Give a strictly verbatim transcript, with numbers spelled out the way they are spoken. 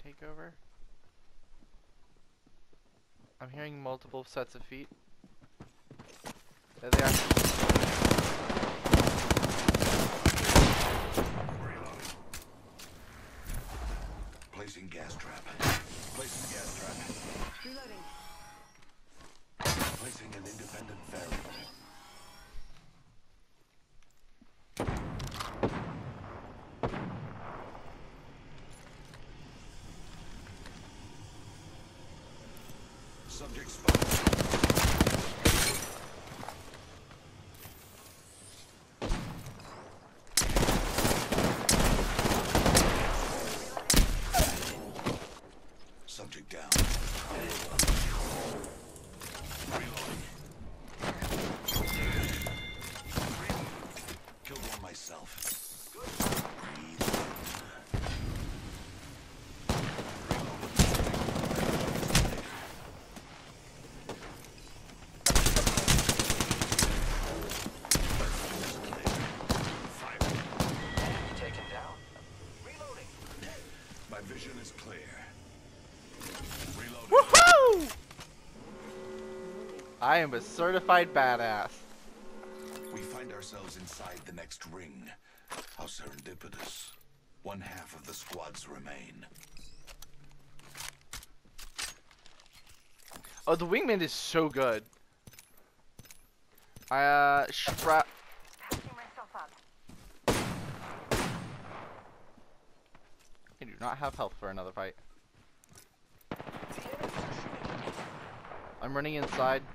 take over? I'm hearing multiple sets of feet. There they are. Placing gas trap. Placing gas trap. Reloading. Placing an independent variable. Subject spotted. Subject down. Reloading. Killed one myself. Breathe. My vision is clear. Reloading. Woohoo! I am a certified badass. We find ourselves inside the next ring. How serendipitous. One half of the squads remain. Oh, the wingman is so good. I uh strap. Patching myself up. I do not have health for another fight. I'm running inside.